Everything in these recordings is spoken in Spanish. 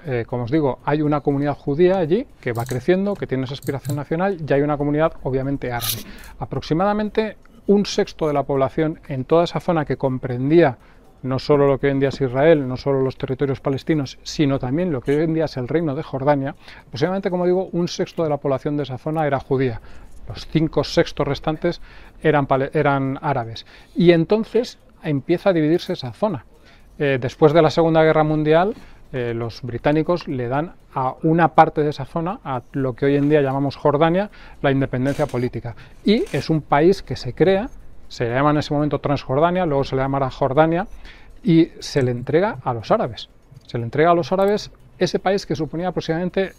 como os digo, hay una comunidad judía allí que va creciendo, que tiene esa aspiración nacional, y hay una comunidad obviamente árabe. Aproximadamente un sexto de la población en toda esa zona, que comprendía no solo lo que hoy en día es Israel, no solo los territorios palestinos, sino también lo que hoy en día es el reino de Jordania, aproximadamente, como digo, un sexto de la población de esa zona era judía. Los 5/6 restantes eran árabes. Y entonces empieza a dividirse esa zona. Después de la Segunda Guerra Mundial, los británicos le dan a una parte de esa zona, a lo que hoy en día llamamos Jordania, la independencia política. Y es un país que se crea, se llama en ese momento Transjordania, luego se le llamará Jordania, y se le entrega a los árabes. Se le entrega a los árabes ese país, que suponía aproximadamente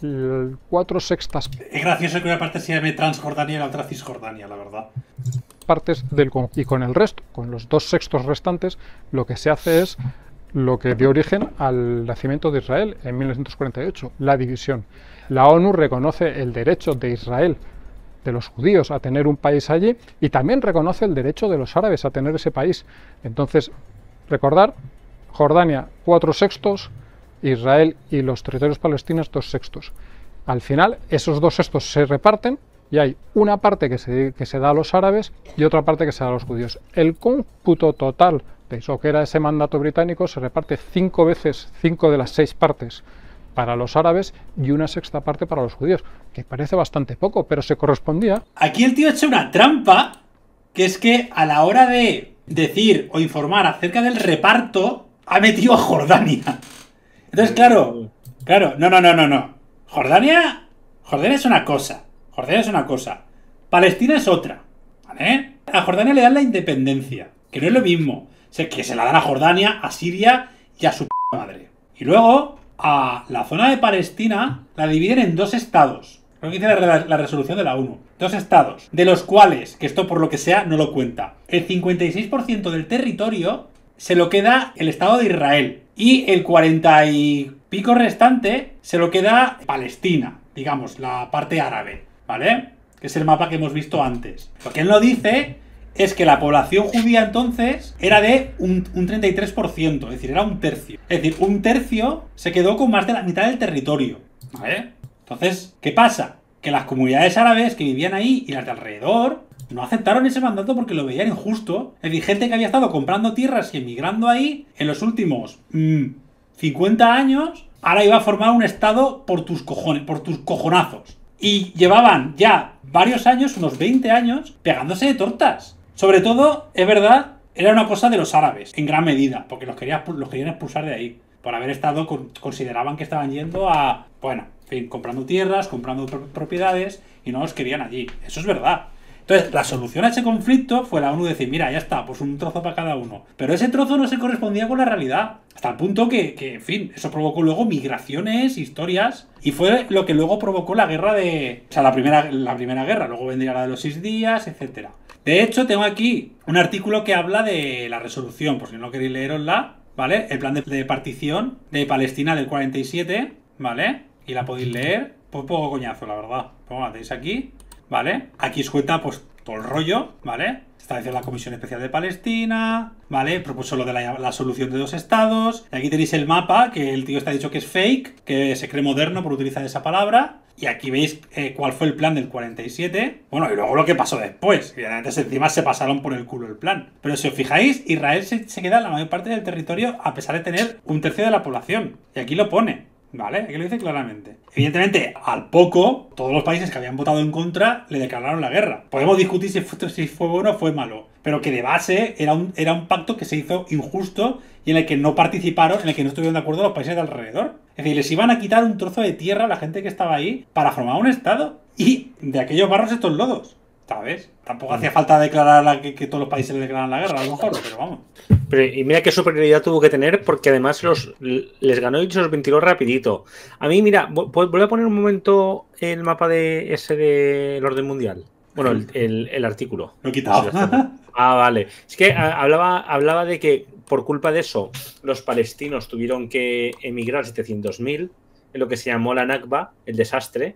4/6 Es gracioso que una parte se llame Transjordania y la otra Cisjordania, la verdad. partes del conjunto. Y con el resto, con los 2/6 restantes, lo que se hace es lo que dio origen al nacimiento de Israel en 1948, la división. La ONU reconoce el derecho de Israel, de los judíos, a tener un país allí, y también reconoce el derecho de los árabes a tener ese país. Entonces, recordar, Jordania 4/6, Israel y los territorios palestinos 2/6. Al final, esos 2/6 se reparten y hay una parte que se da a los árabes y otra parte que se da a los judíos. El cómputo total de eso que era ese mandato británico se reparte 5 veces, 5 de las 6 partes para los árabes y una sexta parte para los judíos, que parece bastante poco, pero se correspondía. Aquí el tío ha hecho una trampa, que es que a la hora de decir o informar acerca del reparto, ha metido a Jordania. Entonces, claro, no. Jordania es una cosa. Jordania es una cosa. Palestina es otra. ¿Vale? A Jordania le dan la independencia, que no es lo mismo. O sea, que se la dan a Jordania, a Siria y a su madre. Y luego, a la zona de Palestina la dividen en 2 estados. Lo que dice la resolución de la ONU. 2 estados, de los cuales, que esto por lo que sea no lo cuenta, el 56% del territorio se lo queda el Estado de Israel. Y el 40 y pico restante se lo queda Palestina, digamos, la parte árabe, ¿vale? Que es el mapa que hemos visto antes. Lo que él no dice es que la población judía entonces era de un 33%, es decir, era un tercio. Es decir, un tercio se quedó con más de la mitad del territorio, ¿vale? Entonces, ¿qué pasa? Que las comunidades árabes que vivían ahí y las de alrededor no aceptaron ese mandato porque lo veían injusto. Es decir, gente que había estado comprando tierras y emigrando ahí en los últimos 50 años, ahora iba a formar un estado por tus cojones, por tus cojonazos. Y llevaban ya varios años, unos 20 años, pegándose de tortas. Sobre todo, es verdad, era una cosa de los árabes, en gran medida, porque los querían expulsar de ahí. Por haber estado, consideraban que estaban yendo a, bueno, en fin, comprando tierras, comprando propiedades, y no los querían allí. Eso es verdad. Entonces, la solución a ese conflicto fue la ONU decir, mira, ya está, pues un trozo para cada uno. Pero ese trozo no se correspondía con la realidad. Hasta el punto que, en fin, eso provocó luego migraciones, historias, y fue lo que luego provocó la guerra de... O sea, la primera guerra, luego vendría la de los 6 días, etcétera. De hecho, tengo aquí un artículo que habla de la resolución, por si no queréis leerosla, ¿vale? El plan de partición de Palestina del 47, ¿vale? Y la podéis leer. Pues poco coñazo, la verdad. Pues la tenéis aquí, ¿vale? Aquí os cuenta, pues, todo el rollo, ¿vale? Estableció la Comisión Especial de Palestina, ¿vale? Propuso lo de la solución de 2 estados. Y aquí tenéis el mapa, que el tío está dicho que es fake, que se cree moderno por utilizar esa palabra. Y aquí veis cuál fue el plan del 47. Bueno, y luego lo que pasó después. Evidentemente, encima se pasaron por el culo el plan. Pero si os fijáis, Israel se queda en la mayor parte del territorio a pesar de tener un tercio de la población. Y aquí lo pone. ¿Vale? Aquí lo dice claramente. Evidentemente, al poco, todos los países que habían votado en contra le declararon la guerra. Podemos discutir si fue bueno o fue malo, pero que de base era un pacto que se hizo injusto y en el que no participaron, en el que no estuvieron de acuerdo los países de alrededor. Es decir, les iban a quitar un trozo de tierra a la gente que estaba ahí para formar un estado. Y de aquellos barros estos lodos, ¿sabes? Tampoco hacía falta declarar que todos los países le declararan la guerra, a lo mejor, pero vamos. Pero, y mira qué superioridad tuvo que tener, porque además les ganó y se los ventiló rapidito. A mí, mira, voy a poner un momento el mapa de ese del orden mundial. Bueno, el artículo. Lo he quitado. Ah, vale. Es que hablaba de que por culpa de eso los palestinos tuvieron que emigrar 700.000 en lo que se llamó la Nakba, el desastre.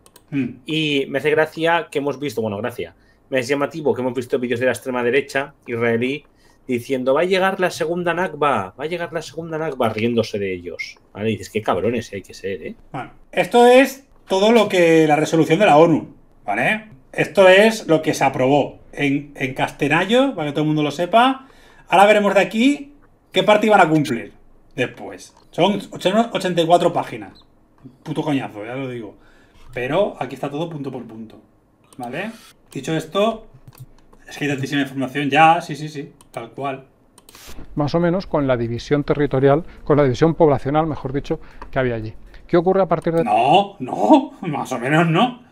Y me hace gracia que hemos visto, me es llamativo que hemos visto vídeos de la extrema derecha israelí diciendo va a llegar la segunda Nakba, va a llegar la segunda Nakba, riéndose de ellos. ¿Vale? Y dices, qué cabrones hay que ser, ¿eh? Bueno, esto es todo lo que la resolución de la ONU, ¿vale? Esto es lo que se aprobó en Castenayo, para que todo el mundo lo sepa. Ahora veremos de aquí qué parte iban a cumplir después. Son 84 páginas. Puto coñazo, ya lo digo. Pero aquí está todo punto por punto, ¿vale? Dicho esto, es que hay tantísima información ya, sí, tal cual. Más o menos con la división territorial, con la división poblacional, mejor dicho, que había allí. ¿Qué ocurre a partir de...? No, más o menos no.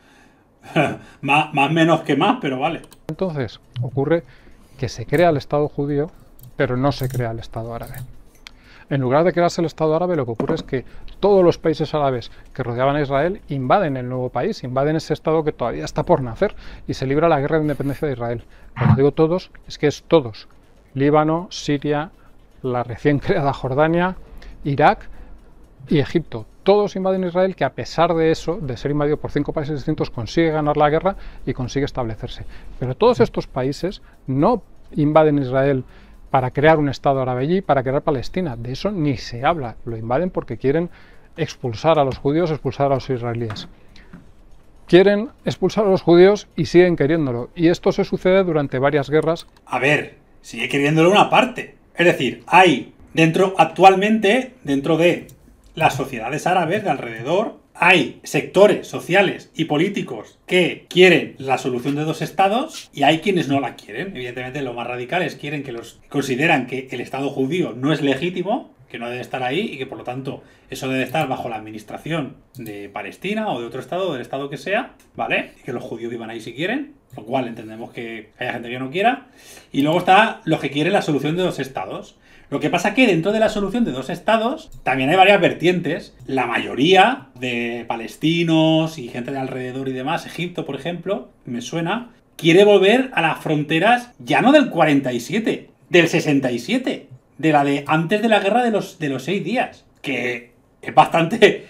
más menos que más, pero vale. Entonces, ocurre que se crea el Estado judío, pero no se crea el Estado árabe. En lugar de crearse el Estado árabe, lo que ocurre es que todos los países árabes que rodeaban a Israel invaden el nuevo país, invaden ese Estado que todavía está por nacer y se libra la guerra de independencia de Israel. Cuando digo todos, es que es todos. Líbano, Siria, la recién creada Jordania, Irak y Egipto. Todos invaden Israel, que a pesar de eso, de ser invadido por 5 países distintos, consigue ganar la guerra y consigue establecerse. Pero todos estos países no invaden Israel para crear un Estado árabe allí, para crear Palestina. De eso ni se habla. Lo invaden porque quieren expulsar a los judíos, expulsar a los israelíes. Quieren expulsar a los judíos y siguen queriéndolo. Y esto se sucede durante varias guerras. A ver, sigue queriéndolo una parte. Es decir, hay actualmente, dentro de las sociedades árabes de alrededor, hay sectores sociales y políticos que quieren la solución de 2 estados y hay quienes no la quieren. Evidentemente, los más radicales consideran que el Estado judío no es legítimo, que no debe estar ahí y que por lo tanto eso debe estar bajo la administración de Palestina o de otro estado, del estado que sea, ¿vale? Y que los judíos vivan ahí si quieren, lo cual entendemos que haya gente que no quiera. Y luego está los que quieren la solución de 2 estados. Lo que pasa que dentro de la solución de 2 estados también hay varias vertientes. La mayoría de palestinos y gente de alrededor y demás, Egipto por ejemplo, me suena, quiere volver a las fronteras ya no del 47, del 67, de la de antes de la guerra de los 6 días, que es bastante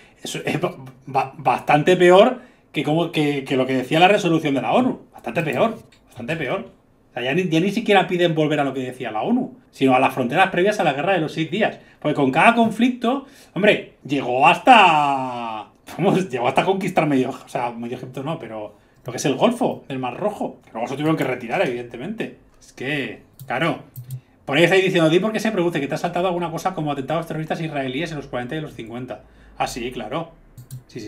peor que lo que decía la resolución de la ONU. Bastante peor. O sea, ya ni siquiera piden volver a lo que decía la ONU, sino a las fronteras previas a la guerra de los 6 días. Porque con cada conflicto, hombre, llegó hasta conquistar medio Egipto no, pero lo que es el Golfo del Mar Rojo, que luego se tuvieron que retirar, evidentemente. Es que, claro, por ahí estáis diciendo, di por qué se produce, que te ha saltado alguna cosa como atentados terroristas israelíes en los 40 y los 50. Ah, sí, claro. Sí.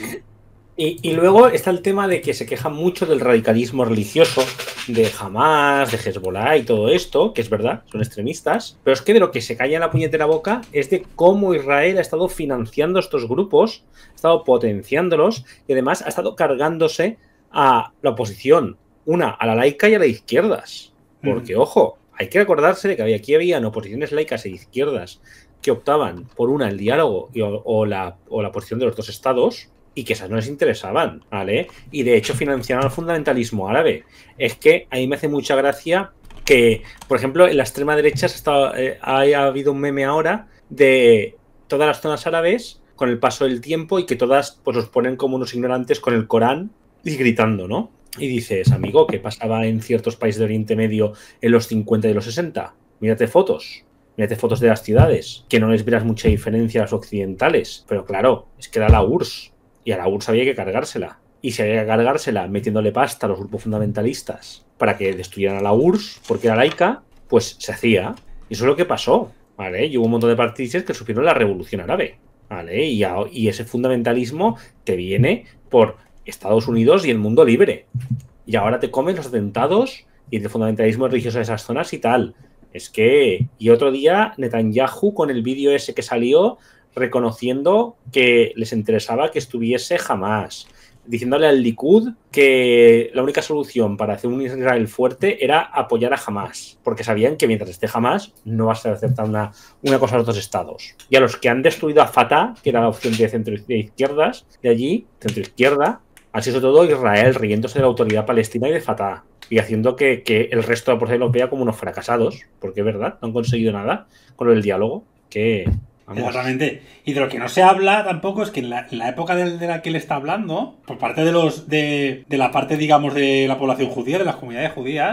Y luego está el tema de que se quejan mucho del radicalismo religioso, de Hamas, de Hezbollah y todo esto, que es verdad, son extremistas, pero es que de lo que se calla en la puñetera boca es de cómo Israel ha estado financiando estos grupos, ha estado potenciándolos y además ha estado cargándose a la oposición, a la laica y a las izquierdas. Porque, ojo, hay que acordarse de que aquí habían oposiciones laicas e izquierdas que optaban por el diálogo o la posición de los 2 estados, y que esas no les interesaban, ¿vale? Y de hecho financiaron al fundamentalismo árabe. Es que a mí me hace mucha gracia que, por ejemplo, en la extrema derecha ha habido un meme ahora de todas las zonas árabes con el paso del tiempo y que todas pues los ponen como unos ignorantes con el Corán y gritando, ¿no? Y dices, amigo, ¿qué pasaba en ciertos países de Oriente Medio en los 50 y los 60? Mírate fotos de las ciudades, que no les verás mucha diferencia a las occidentales. Pero claro, es que era la URSS. Y a la URSS había que cargársela. Y si había que cargársela metiéndole pasta a los grupos fundamentalistas para que destruyeran a la URSS porque era laica, pues se hacía. Y eso es lo que pasó, ¿vale? Y hubo un montón de países que sufrieron la revolución árabe, ¿vale? Y ese fundamentalismo te viene por Estados Unidos y el mundo libre. Y ahora te comes los atentados y el fundamentalismo religioso de esas zonas y tal. Es que... Y otro día Netanyahu con el vídeo ese que salió reconociendo que les interesaba que estuviese Hamas, diciéndole al Likud que la única solución para hacer un Israel fuerte era apoyar a Hamas, porque sabían que mientras esté Hamas no va a ser aceptada una cosa a los 2 estados. Y a los que han destruido a Fatah, que era la opción de centro de izquierdas, de allí, centro izquierda, ha sido todo Israel riéndose de la autoridad palestina y de Fatah, y haciendo que el resto de la población lo vea como unos fracasados, porque es verdad, no han conseguido nada con el diálogo, que... Vamos. Exactamente. Y de lo que no se habla tampoco es que en la época de la que él está hablando, por parte de la parte, digamos, de la población judía, de las comunidades judías,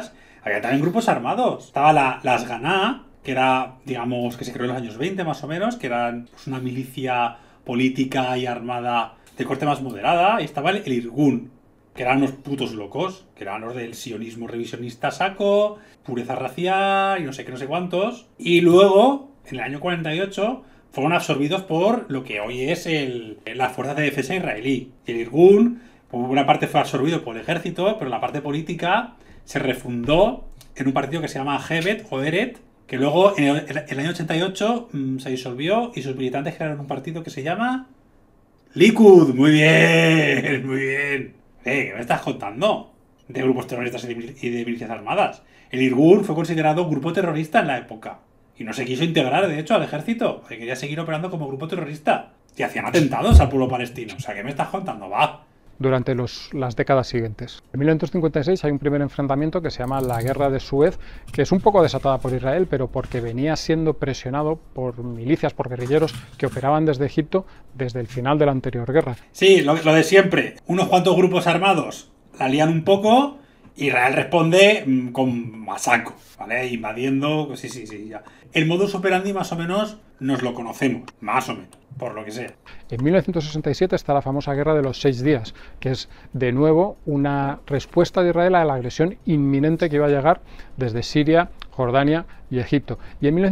había también grupos armados. Estaba las Ganá, que era, digamos, que se creó en los años 20 más o menos, que eran pues, una milicia política y armada de corte más moderada. Y estaba el Irgun, que eran unos putos locos, que eran los del sionismo revisionista saco, pureza racial y no sé qué, no sé cuántos. Y luego, en el año 48, fueron absorbidos por lo que hoy es las fuerzas de defensa israelí. Y el Irgun, por una parte fue absorbido por el ejército, pero la parte política se refundó en un partido que se llama Hebet o Eret, que luego en el año 88 se disolvió y sus militantes crearon un partido que se llama Likud. Muy bien, muy bien. ¿Qué me estás contando? De grupos terroristas y de milicias armadas. El Irgun fue considerado un grupo terrorista en la época. Y no se quiso integrar, de hecho, al ejército. Que quería seguir operando como grupo terrorista. Y hacían atentados al pueblo palestino. O sea, ¿qué me estás contando? Va. Durante las décadas siguientes. En 1956 hay un primer enfrentamiento que se llama la Guerra de Suez, que es un poco desatada por Israel, pero porque venía siendo presionado por milicias, por guerrilleros que operaban desde Egipto desde el final de la anterior guerra. Sí, lo de siempre. Unos cuantos grupos armados la lían un poco, Israel responde con masaco, ¿vale? Invadiendo, sí, ya. El modus operandi más o menos nos lo conocemos, más o menos, por lo que sea. En 1967 está la famosa Guerra de los 6 días, que es de nuevo una respuesta de Israel a la agresión inminente que iba a llegar desde Siria, Jordania y Egipto. Y en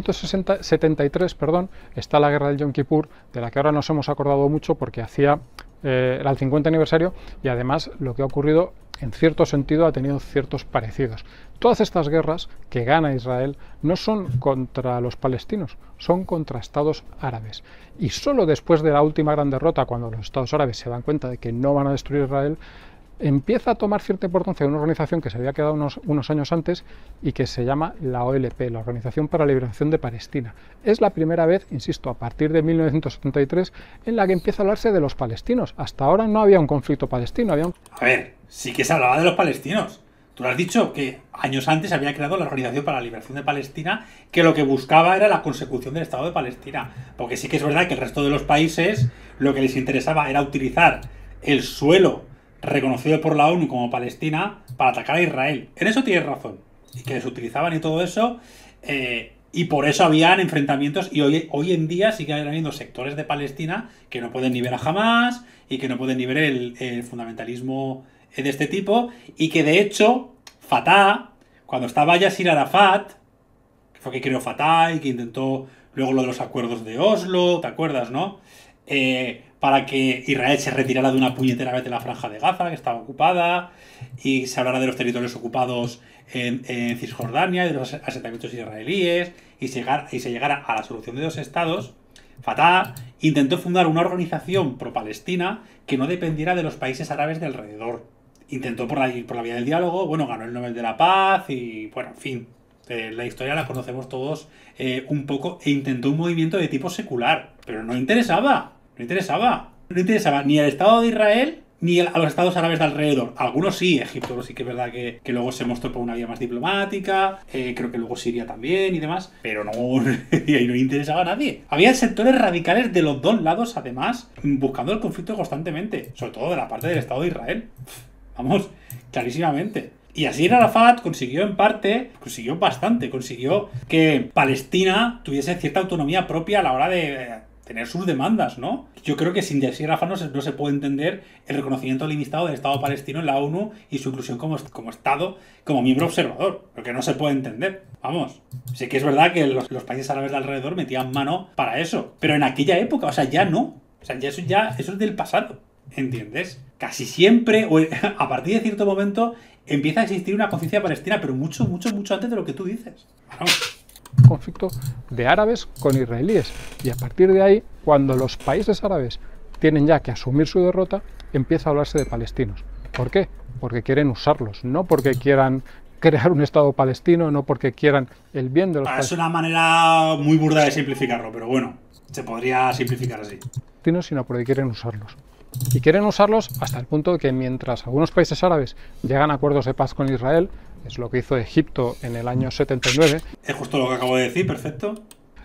1973 está la Guerra del Yom Kippur, de la que ahora nos hemos acordado mucho porque era el 50 aniversario y además lo que ha ocurrido en cierto sentido ha tenido ciertos parecidos. Todas estas guerras que gana Israel no son contra los palestinos, son contra estados árabes. Y solo después de la última gran derrota, cuando los estados árabes se dan cuenta de que no van a destruir Israel, empieza a tomar cierta importancia una organización que se había quedado unos años antes y que se llama la OLP, la Organización para la Liberación de Palestina. Es la primera vez, insisto, a partir de 1973, en la que empieza a hablarse de los palestinos. Hasta ahora no había un conflicto palestino. A ver, sí que se hablaba de los palestinos. Tú lo has dicho, que años antes había creado la Organización para la Liberación de Palestina, que lo que buscaba era la consecución del Estado de Palestina. Porque sí que es verdad que el resto de los países lo que les interesaba era utilizar el suelo reconocido por la ONU como Palestina para atacar a Israel. En eso tienes razón. Y que les utilizaban y todo eso. Y por eso habían enfrentamientos. Y hoy en día sigue habiendo sectores de Palestina que no pueden ni ver a Hamás y que no pueden ni ver el fundamentalismo de este tipo. Y que de hecho, Fatah, cuando estaba Yasir Arafat, que fue que creó Fatah y que intentó luego lo de los acuerdos de Oslo, ¿te acuerdas, no? Para que Israel se retirara de una puñetera vez de la Franja de Gaza, que estaba ocupada, y se hablara de los territorios ocupados en Cisjordania, de los asentamientos israelíes, y se llegara a la solución de 2 estados. Fatah intentó fundar una organización pro-palestina que no dependiera de los países árabes de alrededor. Intentó por la vía del diálogo, bueno, ganó el Nobel de la Paz y, bueno, en fin, la historia la conocemos todos un poco, e intentó un movimiento de tipo secular, pero no interesaba ni al Estado de Israel ni a los estados árabes de alrededor. Algunos sí, Egipto sí que es verdad que luego se mostró por una vía más diplomática, creo que luego Siria también y demás, pero no, y no interesaba a nadie. Había sectores radicales de los dos lados, además, buscando el conflicto constantemente, sobre todo de la parte del Estado de Israel. Vamos, clarísimamente. Y así Arafat consiguió bastante, consiguió que Palestina tuviese cierta autonomía propia a la hora de tener sus demandas, ¿no? Yo creo que sin Yasir Arafat no se puede entender el reconocimiento limitado del Estado palestino en la ONU y su inclusión como Estado, como miembro observador, porque no se puede entender. Vamos, sí que es verdad que los países árabes de alrededor metían mano para eso, pero en aquella época, o sea, ya no. O sea, eso es del pasado, ¿entiendes? Casi siempre, o a partir de cierto momento, empieza a existir una conciencia palestina, pero mucho antes de lo que tú dices. Vamos. Conflicto de árabes con israelíes, y a partir de ahí, cuando los países árabes tienen ya que asumir su derrota, empieza a hablarse de palestinos. ¿Por qué? Porque quieren usarlos, no porque quieran crear un Estado palestino, no porque quieran el bien de los palestinos. Es una manera muy burda de simplificarlo, pero bueno, se podría simplificar así. Sino porque quieren usarlos. Y quieren usarlos hasta el punto de que mientras algunos países árabes llegan a acuerdos de paz con Israel, es lo que hizo Egipto en el año 79. Es justo lo que acabo de decir, perfecto.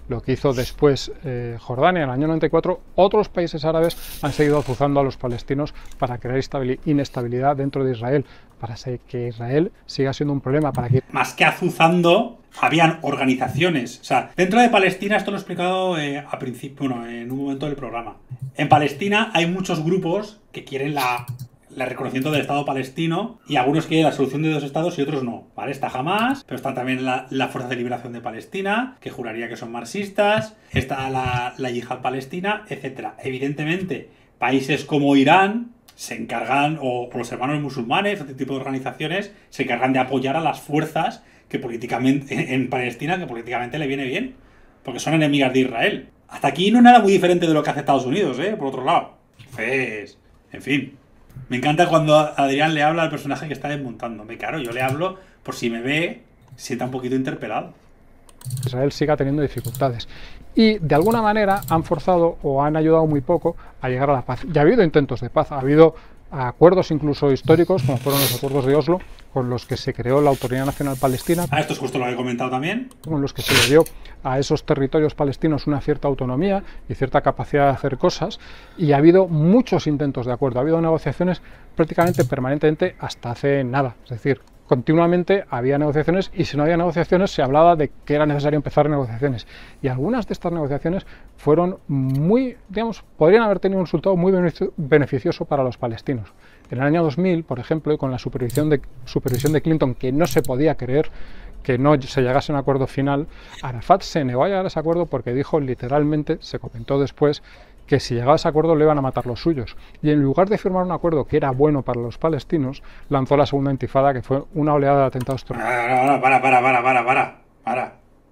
lo que hizo después Jordania en el año 94, otros países árabes han seguido azuzando a los palestinos para crear inestabilidad dentro de Israel, para que Israel siga siendo un problema. Más que azuzando, habían organizaciones. O sea, dentro de Palestina, esto lo he explicado a principio, bueno, en un momento del programa. En Palestina hay muchos grupos que quieren el reconocimiento del Estado palestino, y algunos quieren la solución de dos estados y otros no, ¿vale? Está Hamas, pero está también la Fuerza de Liberación de Palestina, que juraría que son marxistas, está la Yihad palestina, etc. Evidentemente, países como Irán se encargan, o los hermanos musulmanes, este tipo de organizaciones, se encargan de apoyar a las fuerzas que políticamente, en Palestina, que políticamente le viene bien, porque son enemigas de Israel. Hasta aquí no es nada muy diferente de lo que hace Estados Unidos, por otro lado. Entonces, en fin. Me encanta cuando Adrián le habla al personaje que está desmontando. Claro, yo le hablo por si me ve, sienta un poquito interpelado. Israel siga teniendo dificultades. Y de alguna manera han forzado o han ayudado muy poco a llegar a la paz. Ya ha habido intentos de paz, ha habido acuerdos incluso históricos, como fueron los acuerdos de Oslo, con los que se creó la Autoridad Nacional Palestina. Esto es justo lo que he comentado también. Con los que se le dio a esos territorios palestinos una cierta autonomía y cierta capacidad de hacer cosas. Y ha habido muchos intentos de acuerdo, ha habido negociaciones prácticamente permanentemente hasta hace nada. Es decir, continuamente había negociaciones, y si no había negociaciones se hablaba de que era necesario empezar negociaciones. Y algunas de estas negociaciones fueron muy, digamos, podrían haber tenido un resultado muy beneficioso para los palestinos. En el año 2000, por ejemplo, y con la supervisión de Clinton, que no se podía creer que no se llegase a un acuerdo final, Arafat se negó a llegar a ese acuerdo porque dijo literalmente, se comentó después, que si llegaba a ese acuerdo le iban a matar los suyos. Y en lugar de firmar un acuerdo que era bueno para los palestinos, lanzó la segunda intifada, que fue una oleada de atentados terroristas. Para.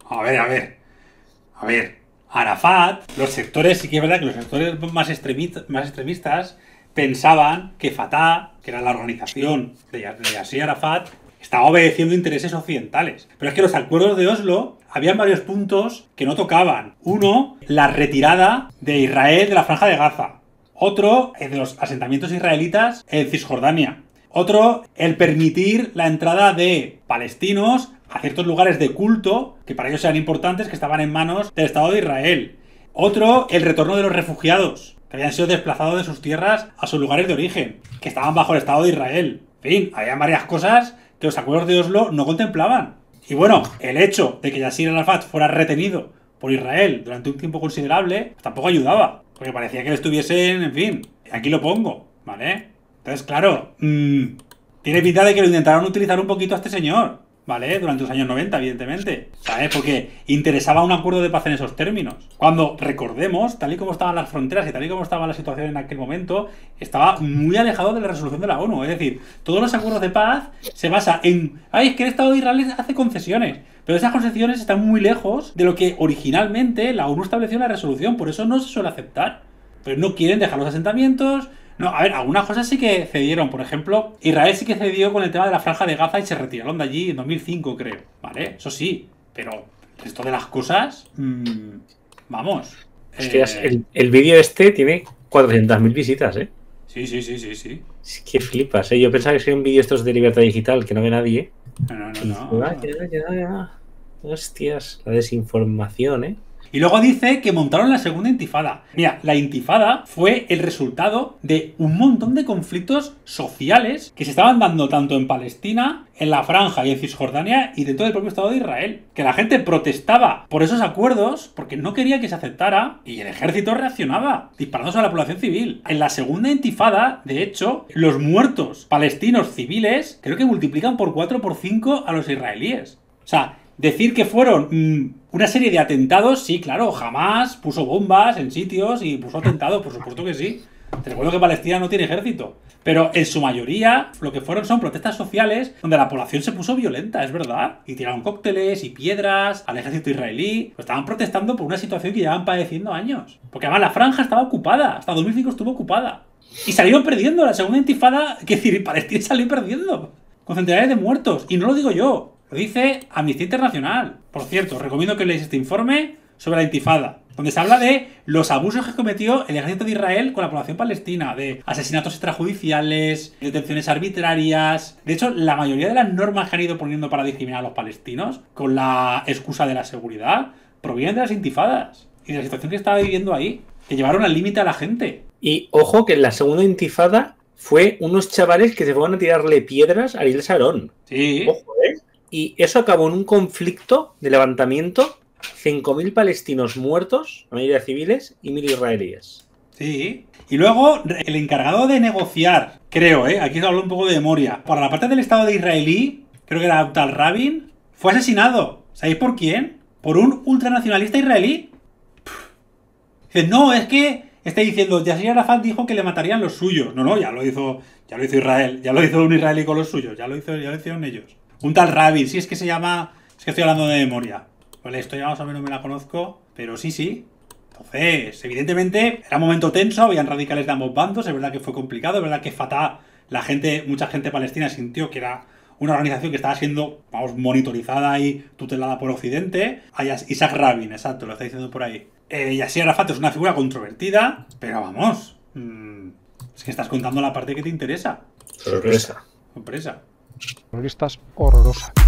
A ver. Arafat, los sectores, sí que es verdad que los sectores más extremistas pensaban que Fatah, que era la organización de Yasser Arafat, estaba obedeciendo intereses occidentales. Pero es que los acuerdos de Oslo habían varios puntos que no tocaban. Uno, la retirada de Israel de la Franja de Gaza. Otro, el de los asentamientos israelitas en Cisjordania. Otro, el permitir la entrada de palestinos a ciertos lugares de culto, que para ellos eran importantes, que estaban en manos del Estado de Israel. Otro, el retorno de los refugiados, que habían sido desplazados de sus tierras a sus lugares de origen, que estaban bajo el Estado de Israel. En fin, había varias cosas que los acuerdos de Oslo no contemplaban. Y bueno, el hecho de que Yasser Arafat fuera retenido por Israel durante un tiempo considerable, pues tampoco ayudaba, porque parecía que le estuviesen, en fin, aquí lo pongo, ¿vale? Entonces, claro, tiene pinta de que lo intentaron utilizar un poquito a este señor, ¿vale? Durante los años 90, evidentemente, ¿sabes? Porque interesaba un acuerdo de paz en esos términos. Cuando, recordemos, tal y como estaban las fronteras y tal y como estaba la situación en aquel momento, estaba muy alejado de la resolución de la ONU. Es decir, todos los acuerdos de paz se basan en... ¡Ay, es que el Estado de Israel hace concesiones! Pero esas concesiones están muy lejos de lo que originalmente la ONU estableció en la resolución. Por eso no se suele aceptar. Pero no quieren dejar los asentamientos... No, a ver, algunas cosas sí que cedieron. Por ejemplo, Israel sí que cedió con el tema de la Franja de Gaza y se retiraron de allí en 2005, creo. ¿Vale? Eso sí. Pero el resto de las cosas... vamos. Hostias, el vídeo este tiene 400.000 visitas, ¿eh? Sí. Es que flipas, ¿eh? Yo pensaba que sería un vídeo estos de Libertad Digital que no ve nadie. No. Hostias, la desinformación, ¿eh? Y luego dice que montaron la segunda intifada. Mira, la intifada fue el resultado de un montón de conflictos sociales que se estaban dando tanto en Palestina, en la Franja y en Cisjordania y dentro del propio Estado de Israel. Que la gente protestaba por esos acuerdos porque no quería que se aceptara y el ejército reaccionaba, disparándose a la población civil. En la segunda intifada, de hecho, los muertos palestinos civiles creo que multiplican por 4 o por 5 a los israelíes. O sea, decir que fueron una serie de atentados, sí, claro, Hamas puso bombas en sitios y puso atentados, por supuesto que sí. Te recuerdo que Palestina no tiene ejército. Pero en su mayoría lo que fueron son protestas sociales donde la población se puso violenta, es verdad. Y tiraron cócteles y piedras al ejército israelí. Pues estaban protestando por una situación que llevaban padeciendo años. Porque además la franja estaba ocupada, hasta 2005 estuvo ocupada. Y salieron perdiendo la segunda intifada, que decir, Palestina salió perdiendo. Con centenares de muertos. Y no lo digo yo. Lo dice Amnistía Internacional. Por cierto, os recomiendo que leáis este informe sobre la intifada, donde se habla de los abusos que cometió el ejército de Israel con la población palestina, de asesinatos extrajudiciales, detenciones arbitrarias. De hecho, la mayoría de las normas que han ido poniendo para discriminar a los palestinos, con la excusa de la seguridad, provienen de las intifadas y de la situación que estaba viviendo ahí, que llevaron al límite a la gente. Y ojo que en la segunda intifada fue unos chavales que se fueron a tirarle piedras a Ariel Sharon. Sí. Ojo, ¿eh? Y eso acabó en un conflicto de levantamiento, 5.000 palestinos muertos, la mayoría civiles, y 1.000 israelíes. Sí. Y luego, el encargado de negociar, creo, aquí se habló un poco de memoria, para la parte del Estado de israelí, creo que era un tal Rabin, fue asesinado. ¿Sabéis por quién? Por un ultranacionalista israelí. Dice, no, es que está diciendo, Yasser Arafat dijo que le matarían los suyos. No, ya lo hizo Israel, ya lo hizo un israelí con los suyos, ya lo hicieron ellos. Un tal Rabin, sí, es que se llama, es que estoy hablando de memoria. Pues la historia más o menos me la conozco, pero sí. Entonces, evidentemente, era un momento tenso, habían radicales de ambos bandos, es verdad que fue complicado, es verdad que Fatah, mucha gente palestina sintió que era una organización que estaba siendo, monitorizada y tutelada por Occidente. Isaac Rabin, exacto, lo está diciendo por ahí. Yasser Arafat es una figura controvertida, pero vamos, es que estás contando la parte que te interesa. Sorpresa. Terroristas horrorosa.